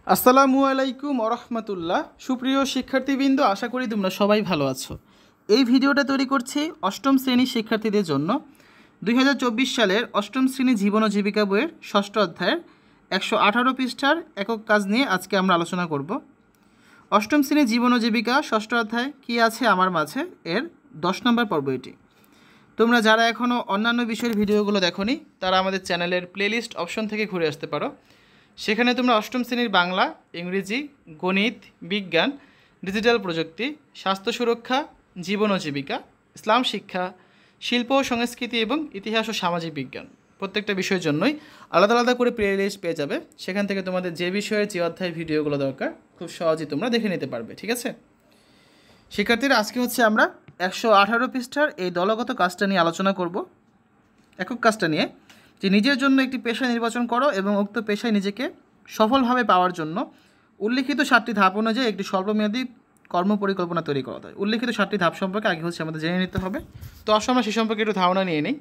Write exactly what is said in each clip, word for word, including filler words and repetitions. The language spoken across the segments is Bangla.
আসসালামু আলাইকুম ওরহমতুল্লাহ। সুপ্রিয় শিক্ষার্থীবৃন্দ, আশা করি তোমরা সবাই ভালো আছো। এই ভিডিওটা তৈরি করছি অষ্টম শ্রেণীর শিক্ষার্থীদের জন্য। দুই হাজার চব্বিশ সালের অষ্টম শ্রেণী জীবন ও জীবিকা বইয়ের ষষ্ঠ অধ্যায়ের একশো আঠারো পৃষ্ঠার একক কাজ নিয়ে আজকে আমরা আলোচনা করব। অষ্টম শ্রেণী জীবন ও জীবিকা ষষ্ঠ অধ্যায় কী আছে আমার মাঝে এর দশ নম্বর পর্ব এটি। তোমরা যারা এখনও অন্যান্য বিষয়ের ভিডিওগুলো দেখোনি তারা আমাদের চ্যানেলের প্লেলিস্ট অপশন থেকে ঘুরে আসতে পারো। সেখানে তোমরা অষ্টম শ্রেণীর বাংলা, ইংরেজি, গণিত, বিজ্ঞান, ডিজিটাল প্রযুক্তি, স্বাস্থ্য সুরক্ষা, জীবন ও জীবিকা, ইসলাম শিক্ষা, শিল্প ও সংস্কৃতি এবং ইতিহাস ও সামাজিক বিজ্ঞান প্রত্যেকটা বিষয়ের জন্যই আলাদা আলাদা করে প্লেলিস্ট পেয়ে যাবে। সেখান থেকে তোমাদের যে বিষয়ের যে অধ্যায় ভিডিওগুলো দরকার খুব সহজেই তোমরা দেখে নিতে পারবে। ঠিক আছে শিক্ষার্থীরা, আজকে হচ্ছে আমরা একশো আঠারো পৃষ্ঠার এই দলগত কাজটা নিয়ে আলোচনা করব। একক কাজটা নিয়ে যে নিজের জন্য একটি পেশা নির্বাচন করো এবং উক্ত পেশায় নিজেকে সফলভাবে পাওয়ার জন্য উল্লিখিত সাতটি ধাপ অনুযায়ী একটি স্বল্পমেয়াদী কর্মপরিকল্পনা তৈরি করা হয়। উল্লিখিত সাতটি ধাপ সম্পর্কে আগে হচ্ছে আমাদের জেনে নিতে হবে। তো আসলে আমরা সে সম্পর্কে একটু ধারণা নিয়ে নিই।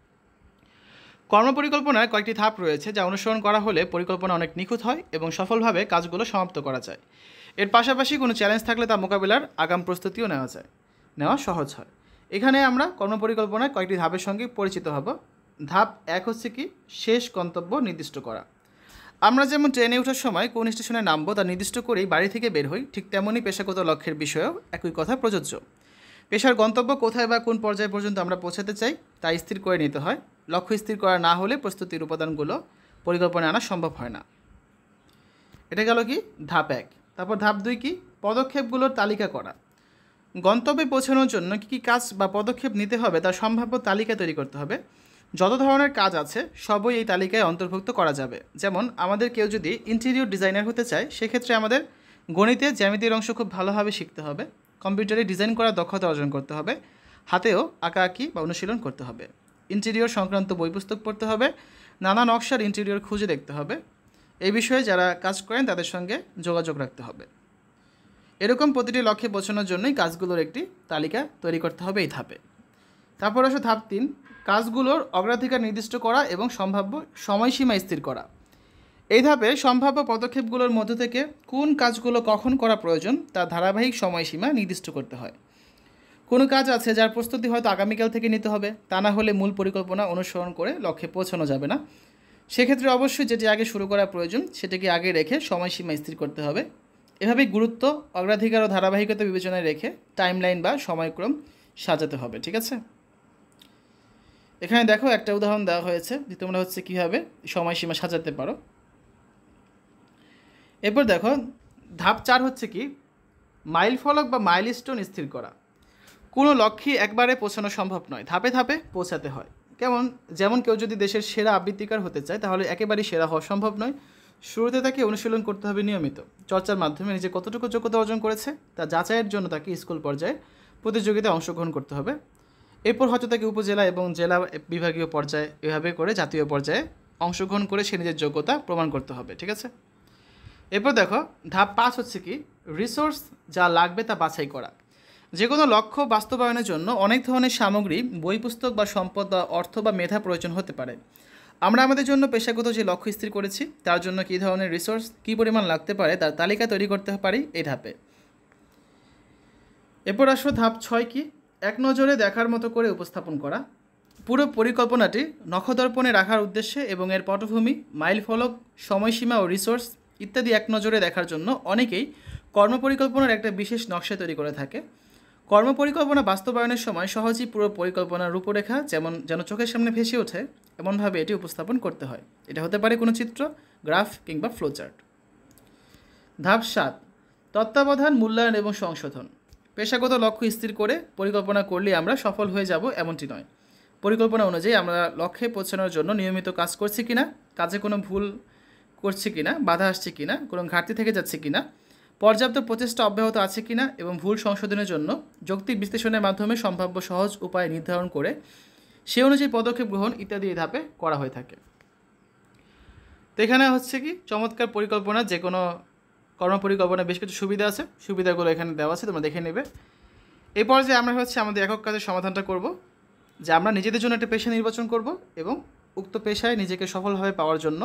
কর্মপরিকল্পনায় কয়েকটি ধাপ রয়েছে যা অনুসরণ করা হলে পরিকল্পনা অনেক নিখুঁত হয় এবং সফলভাবে কাজগুলো সমাপ্ত করা যায়। এর পাশাপাশি কোনো চ্যালেঞ্জ থাকলে তা মোকাবিলার আগাম প্রস্তুতিও নেওয়া যায়, নেওয়া সহজ হয়। এখানে আমরা কর্মপরিকল্পনায় কয়েকটি ধাপের সঙ্গে পরিচিত হব। ধাপ এক হচ্ছে কি শেষ গন্তব্য নির্দিষ্ট করা। আমরা যেমন ট্রেনে ওঠার সময় কোন স্টেশনে নামবো তা নির্দিষ্ট করেই বাড়ি থেকে বের হই, ঠিক তেমনই পেশাগত লক্ষ্যের বিষয়েও একই কথা প্রযোজ্য। পেশার গন্তব্য কোথায় বা কোন পর্যায় পর্যন্ত আমরা পৌঁছাতে চাই তা স্থির করে নিতে হয়। লক্ষ্য স্থির করা না হলে প্রস্তুতির উপাদানগুলো পরিকল্পনায় আনা সম্ভব হয় না। এটা গেল কি ধাপ এক। তারপর ধাপ দুই কি পদক্ষেপগুলোর তালিকা করা। গন্তব্যে পৌঁছানোর জন্য কী কী কাজ বা পদক্ষেপ নিতে হবে তার সম্ভাব্য তালিকা তৈরি করতে হবে। যত ধরনের কাজ আছে সবই এই তালিকায় অন্তর্ভুক্ত করা যাবে। যেমন আমাদের কেউ যদি ইন্টেরিয়র ডিজাইনার হতে চায় সেক্ষেত্রে আমাদের গণিতে জ্যামিতির অংশ খুব ভালোভাবে শিখতে হবে, কম্পিউটারে ডিজাইন করার দক্ষতা অর্জন করতে হবে, হাতেও আঁকাআঁকি বা অনুশীলন করতে হবে, ইন্টেরিয়র সংক্রান্ত বই পুস্তক পড়তে হবে, নানা নকশার ইন্টেরিয়র খুঁজে দেখতে হবে। এই বিষয়ে যারা কাজ করেন তাদের সঙ্গে যোগাযোগ রাখতে হবে। এরকম প্রতিটি লক্ষ্যে পৌঁছানোর জন্যই কাজগুলোর একটি তালিকা তৈরি করতে হবে এই ধাপে। তারপর আসে ধাপ তিন, কাজগুলোর অগ্রাধিকার নির্দিষ্ট করা এবং সম্ভাব্য সময়সীমা স্থির করা। এই ধাপে সম্ভাব্য পদক্ষেপগুলোর মধ্য থেকে কোন কাজগুলো কখন করা প্রয়োজন তার ধারাবাহিক সময়সীমা নির্দিষ্ট করতে হয়। কোনো কাজ আছে যার প্রস্তুতি হয়তো আগামীকাল থেকে নিতে হবে, তা না হলে মূল পরিকল্পনা অনুসরণ করে লক্ষ্যে পৌঁছানো যাবে না। সেক্ষেত্রে অবশ্যই যেটি আগে শুরু করা প্রয়োজন সেটিকে আগে রেখে সময়সীমা স্থির করতে হবে। এভাবে গুরুত্ব, অগ্রাধিকার ও ধারাবাহিকতা বিবেচনায় রেখে টাইমলাইন বা সময়ক্রম সাজাতে হবে। ঠিক আছে, এখানে দেখো একটা উদাহরণ দেওয়া হয়েছে যে তোমরা হচ্ছে কীভাবে সময়সীমা সাজাতে পারো। এরপর দেখো ধাপ চার হচ্ছে কি মাইল ফলক বা মাইলস্টোন স্থির করা। কোনো লক্ষ্যে একবারে পৌঁছানো সম্ভব নয়, ধাপে ধাপে পৌঁছাতে হয়। কেমন যেমন কেউ যদি দেশের সেরা আবৃত্তিকার হতে চায় তাহলে একেবারেই সেরা হওয়া সম্ভব নয়। শুরুতে তাকে অনুশীলন করতে হবে নিয়মিত। চর্চার মাধ্যমে নিজে কতটুকু যোগ্যতা অর্জন করেছে তা যাচাইয়ের জন্য তাকে স্কুল পর্যায়ে প্রতিযোগিতায় অংশগ্রহণ করতে হবে। এরপর হয়তো তাকে উপজেলা এবং জেলা বিভাগীয় পর্যায়ে এভাবে করে জাতীয় পর্যায়ে অংশগ্রহণ করে সে নিজের যোগ্যতা প্রমাণ করতে হবে। ঠিক আছে, এরপর দেখো ধাপ পাঁচ হচ্ছে কি রিসোর্স যা লাগবে তা বাছাই করা। যে কোনো লক্ষ্য বাস্তবায়নের জন্য অনেক ধরনের সামগ্রী, বই পুস্তক বা সম্পদ বা অর্থ বা মেধা প্রয়োজন হতে পারে। আমরা আমাদের জন্য পেশাগত যে লক্ষ্য স্থির করেছি তার জন্য কী ধরনের রিসোর্স কী পরিমাণ লাগতে পারে তার তালিকা তৈরি করতে পারি এই ধাপে। এরপর আসো ধাপ ছয় কি এক নজরে দেখার মতো করে উপস্থাপন করা। পুরো পরিকল্পনাটি নখদর্পণে রাখার উদ্দেশ্যে এবং এর পটভূমি, মাইল ফলক, সময়সীমা ও রিসোর্স ইত্যাদি এক নজরে দেখার জন্য অনেকেই কর্মপরিকল্পনার একটা বিশেষ নকশা তৈরি করে থাকে। কর্মপরিকল্পনা বাস্তবায়নের সময় সহজেই পুরো পরিকল্পনার রূপরেখা যেমন যেন চোখের সামনে ভেসে ওঠে এমনভাবে এটি উপস্থাপন করতে হয়। এটা হতে পারে কোনো চিত্র, গ্রাফ কিংবা ফ্লোচার্ট। ধাপ সাত তত্ত্বাবধান, মূল্যায়ন এবং সংশোধন। পেশাগত লক্ষ্য স্থির করে পরিকল্পনা করলে আমরা সফল হয়ে যাব এমনটি নয়। পরিকল্পনা অনুযায়ী আমরা লক্ষ্যে পৌঁছানোর জন্য নিয়মিত কাজ করছি কিনা, কাজে কোনো ভুল করছি কিনা, বাধা আসছে কিনা, কোনো ঘাটতি থেকে যাচ্ছে কিনা, পর্যাপ্ত প্রচেষ্টা অব্যাহত আছে কিনা এবং ভুল সংশোধনের জন্য যৌক্তিক বিশ্লেষণের মাধ্যমে সম্ভাব্য সহজ উপায় নির্ধারণ করে সে অনুযায়ী পদক্ষেপ গ্রহণ ইত্যাদি এই ধাপে করা হয়ে থাকে। তো এখানে হচ্ছে কি চমৎকার পরিকল্পনা, যে কোনো কর্মপরিকল্পনা বেশ কিছু সুবিধা আছে, সুবিধাগুলো এখানে দেওয়া আছে, তোমরা দেখে নেবে। এই পর্যায়ে আমরা হচ্ছে আমাদের একক কাজের সমাধানটা করব, যে আমরা নিজেদের জন্য একটা পেশা নির্বাচন করব এবং উক্ত পেশায় নিজেকে সফলভাবে পাওয়ার জন্য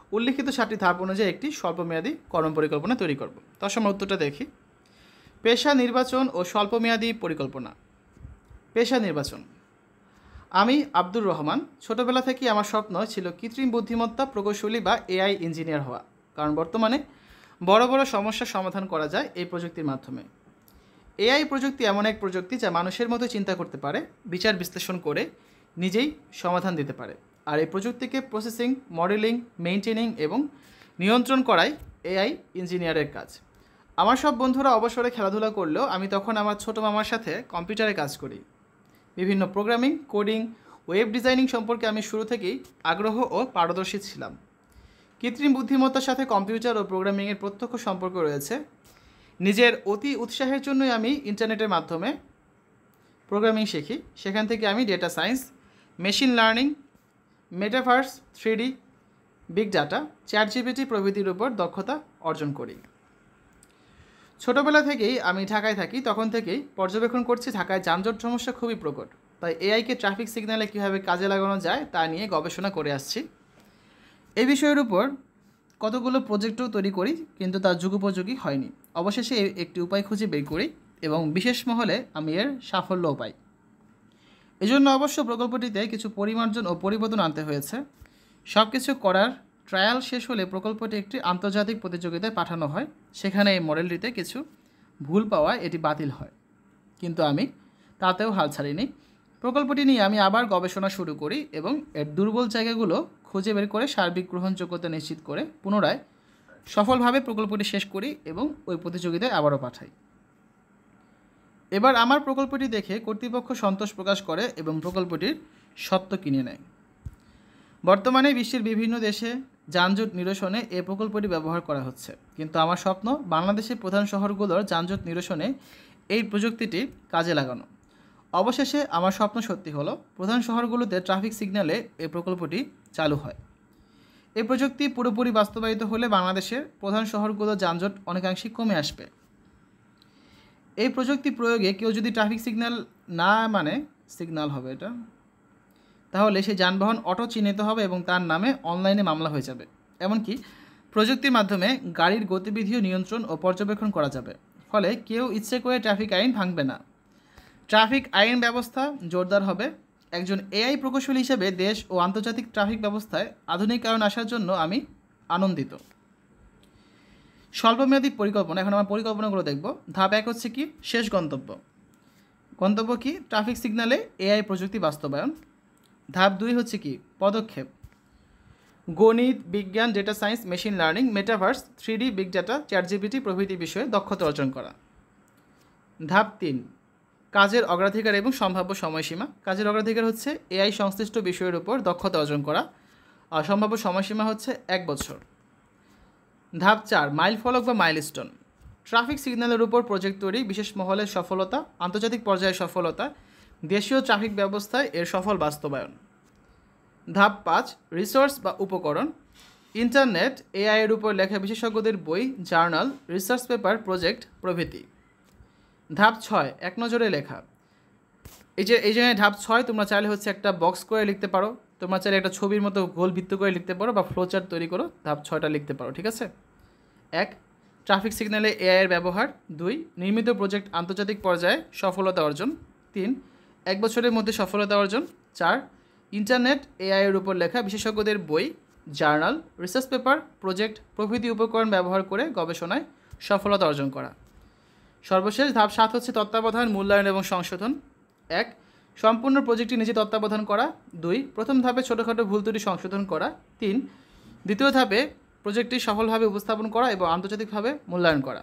উল্লিখিত সাতটি ধাপ অনুযায়ী একটি স্বল্পমেয়াদী কর্মপরিকল্পনা তৈরি করব। তার সময় উত্তরটা দেখি। পেশা নির্বাচন ও স্বল্পমেয়াদী পরিকল্পনা। পেশা নির্বাচন। আমি আব্দুর রহমান ছোটবেলা থেকেই আমার স্বপ্ন ছিল কৃত্রিম বুদ্ধিমত্তা প্রকৌশলী বা এআই ইঞ্জিনিয়ার হওয়া, কারণ বর্তমানে বড় বড় সমস্যার সমাধান করা যায় এই প্রযুক্তির মাধ্যমে। এআই প্রযুক্তি এমন এক প্রযুক্তি যা মানুষের মতো চিন্তা করতে পারে, বিচার বিশ্লেষণ করে নিজেই সমাধান দিতে পারে। আর এই প্রযুক্তিকে প্রসেসিং, মডেলিং, মেইনটেনিং এবং নিয়ন্ত্রণ করাই এআই ইঞ্জিনিয়ারের কাজ। আমার সব বন্ধুরা অবসরে খেলাধুলা করলেও আমি তখন আমার ছোটো মামার সাথে কম্পিউটারে কাজ করি। বিভিন্ন প্রোগ্রামিং, কোডিং, ওয়েব ডিজাইনিং সম্পর্কে আমি শুরু থেকেই আগ্রহ ও পারদর্শী ছিলাম। কৃত্রিম বুদ্ধিমত্তার সাথে কম্পিউটার ও প্রোগ্রামিংয়ের প্রত্যক্ষ সম্পর্ক রয়েছে। নিজের অতি উৎসাহের জন্যই আমি ইন্টারনেটের মাধ্যমে প্রোগ্রামিং শিখি। সেখান থেকে আমি data science, machine learning, metaverse, three D, big data, chat GPT প্রভৃতির উপর দক্ষতা অর্জন করি। ছোটোবেলা থেকেই আমি ঢাকায় থাকি, তখন থেকেই পর্যবেক্ষণ করছি ঢাকায় যানজট সমস্যা খুবই প্রকট। তাই এআইকে ট্রাফিক সিগন্যালে কীভাবে কাজে লাগানো যায় তা নিয়ে গবেষণা করে আসছি। এই বিষয়ের উপর কতগুলো প্রজেক্টও তৈরি করি, কিন্তু তার যুগোপযোগী হয়নি। অবশেষে একটি উপায় খুঁজে বের করি এবং বিশেষ মহলে আমি এর সাফল্যও পাই। এজন্য অবশ্য প্রকল্পটিতে কিছু পরিমার্জন ও পরিবর্তন আনতে হয়েছে। সব কিছু করার ট্রায়াল শেষ হলে প্রকল্পটি একটি আন্তর্জাতিক প্রতিযোগিতায় পাঠানো হয়। সেখানে এই মডেলটিতে কিছু ভুল পাওয়ায় এটি বাতিল হয়, কিন্তু আমি তাতেও হাল ছাড়িনি। প্রকল্পটি নিয়ে আমি আবার গবেষণা শুরু করি এবং এর দুর্বল জায়গাগুলো খুঁজে বের করে সার্বিক গ্রহণযোগ্যতা নিশ্চিত করে পুনরায় সফলভাবে প্রকল্পটি শেষ করি এবং ওই প্রতিযোগিতায় আবারও পাঠাই। এবার আমার প্রকল্পটি দেখে কর্তৃপক্ষ সন্তোষ প্রকাশ করে এবং প্রকল্পটির স্বত্ব কিনে নেয়। বর্তমানে বিশ্বের বিভিন্ন দেশে যানজট নিরসনে এই প্রকল্পটি ব্যবহার করা হচ্ছে, কিন্তু আমার স্বপ্ন বাংলাদেশের প্রধান শহরগুলোর যানজট নিরসনে এই প্রযুক্তিটি কাজে লাগানো। অবশেষে আমার স্বপ্ন সত্যি হলো, প্রধান শহরগুলোতে ট্রাফিক সিগন্যালে এই প্রকল্পটি চালু হয়। এই প্রযুক্তি পুরোপুরি বাস্তবায়িত হলে বাংলাদেশের প্রধান শহরগুলোর যানজট অনেকাংশে কমে আসবে। এই প্রযুক্তি প্রয়োগে কেউ যদি ট্রাফিক সিগন্যাল না মানে সিগন্যাল হবে এটা তাহলে সেই যানবাহন অটো চিহ্নিত হবে এবং তার নামে অনলাইনে মামলা হয়ে যাবে। এমনকি প্রযুক্তির মাধ্যমে গাড়ির গতিবিধিও নিয়ন্ত্রণ ও পর্যবেক্ষণ করা যাবে, ফলে কেউ ইচ্ছে করে ট্রাফিক আইন ভাঙবে না। ট্রাফিক আইন ব্যবস্থা জোরদার হবে। একজন এআই প্রকৌশলী হিসেবে দেশ ও আন্তর্জাতিক ট্রাফিক ব্যবস্থায় আধুনিকায়ন আসার জন্য আমি আনন্দিত। স্বল্পমেয়াদী পরিকল্পনা। এখন আমার পরিকল্পনাগুলো দেখব। ধাপ এক হচ্ছে কি, শেষ গন্তব্য। গন্তব্য কি, ট্রাফিক সিগন্যালে এআই প্রযুক্তি বাস্তবায়ন। ধাপ দুই হচ্ছে কি, পদক্ষেপ। গণিত, বিজ্ঞান, data science, machine learning, metaverse, three D, big data, chat GPT প্রভৃতি বিষয়ে দক্ষতা অর্জন করা। ধাপ তিন, কাজের অগ্রাধিকার এবং সম্ভাব্য সময়সীমা। কাজের অগ্রাধিকার হচ্ছে এআই সংশ্লিষ্ট বিষয়ের উপর দক্ষতা অর্জন করা, আর সম্ভাব্য সময়সীমা হচ্ছে এক বছর। ধাপ চার, মাইল ফলক বা মাইলস্টোন। ট্রাফিক সিগন্যালের উপর প্রজেক্ট তৈরি, বিশেষ মহলের সফলতা, আন্তর্জাতিক পর্যায়ে সফলতা, দেশীয় ট্রাফিক ব্যবস্থায় এর সফল বাস্তবায়ন। ধাপ পাঁচ, রিসোর্স বা উপকরণ। ইন্টারনেট, এআই এর উপর লেখা বিশেষজ্ঞদের বই, জার্নাল, রিসার্চ পেপার, প্রজেক্ট প্রভৃতি। ধাপ ছয়, এক নজরে লেখা। এই যে এই জায়গায় ধাপ ছয় তোমরা চাইলে হচ্ছে একটা বক্স করে লিখতে পারো, তোমরা চাইলে একটা ছবির মতো গোল বৃত্ত করে লিখতে পারো বা ফ্লোচার্ট তৈরি করো, ধাপ ছয়টা লিখতে পারো, ঠিক আছে। এক, ট্রাফিক সিগন্যালে এআই এর ব্যবহার। দুই, নির্মিত প্রজেক্ট আন্তর্জাতিক পর্যায়ে সফলতা অর্জন। তিন, এক বছরের মধ্যে সফলতা অর্জন। চার, ইন্টারনেট, এআই এর উপর লেখা বিশেষজ্ঞদের বই, জার্নাল, রিসার্চ পেপার, প্রজেক্ট প্রভৃতি উপকরণ ব্যবহার করে গবেষণায় সফলতা অর্জন করা। সর্বশেষ ধাপ সাত হচ্ছে তত্ত্বাবধান, মূল্যায়ন এবং সংশোধন। এক, সম্পূর্ণ প্রজেক্টটি নিজে তত্ত্বাবধান করা। দুই, প্রথম ধাপে ছোটোখাটো ভুল ত্রুটি সংশোধন করা। তিন, দ্বিতীয় ধাপে প্রজেক্টটি সফলভাবে উপস্থাপন করা এবং আন্তর্জাতিকভাবে মূল্যায়ন করা।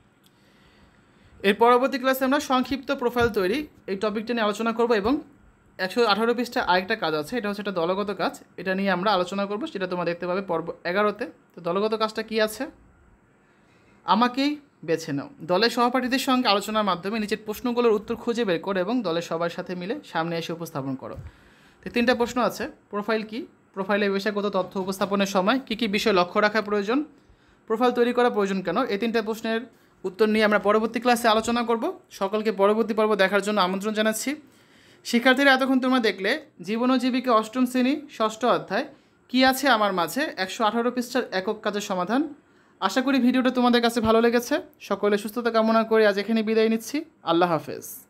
এর পরবর্তী ক্লাসে আমরা সংক্ষিপ্ত প্রোফাইল তৈরি এই টপিকটা নিয়ে আলোচনা করব এবং একশো আঠারো পৃষ্ঠা আরেকটা কাজ আছে, এটা হচ্ছে একটা দলগত কাজ, এটা নিয়ে আমরা আলোচনা করব, সেটা তোমরা দেখতে পাবে পর্ব এগারোতে। তো দলগত কাজটা কি আছে, আমাকেই বেছে নাও। দলের সহপাঠীদের সঙ্গে আলোচনার মাধ্যমে নিচের প্রশ্নগুলোর উত্তর খুঁজে বের করো এবং দলের সবার সাথে মিলে সামনে এসে উপস্থাপন করো। তো তিনটা প্রশ্ন আছে। প্রোফাইল কি, প্রোফাইলে বিষয়গত তথ্য উপস্থাপনের সময় কী কী বিষয় লক্ষ্য রাখা প্রয়োজন, প্রোফাইল তৈরি করা প্রয়োজন কেন, এই তিনটা প্রশ্নের উত্তর নিয়ে আমরা পরবর্তী ক্লাসে আলোচনা করব। সকলকে পরবর্তী পর্ব দেখার জন্য আমন্ত্রণ জানাচ্ছি। শিক্ষার্থীরা, এতক্ষণ তোমরা দেখলে জীবন ও জীবিকা অষ্টম শ্রেণী ষষ্ঠ অধ্যায় কি আছে আমার মাঝে একশো আঠারো পৃষ্ঠার একক কাজের সমাধান। আশা করি ভিডিওটা তোমাদের কাছে ভালো লেগেছে। সকলে সুস্থতা কামনা করে আজ এখানে বিদায় নিচ্ছি। আল্লাহ হাফেজ।